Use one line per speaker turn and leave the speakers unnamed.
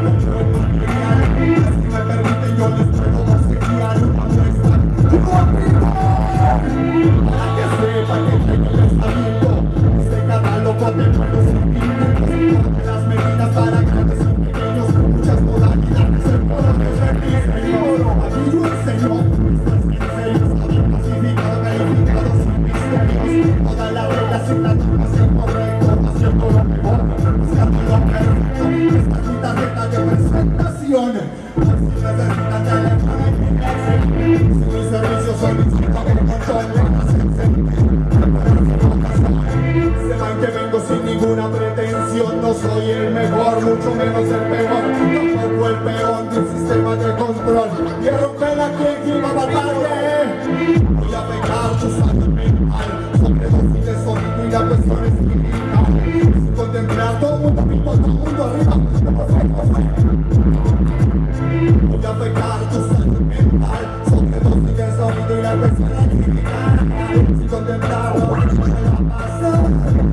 No soy el mejor, mucho menos el peor, tampoco el peón de un sistema de control. Y a romper la quien va a matarte. Voy a pegar tu salud mental sobre dosis de sonido y la cuestión es clínica. Sin contemplar todo mundo mismo, todo mundo arriba. Voy a pegar tu salud mental sobre dosis de sonido y la cuestión es clínica. Sin contemplar todo mundo la pasa.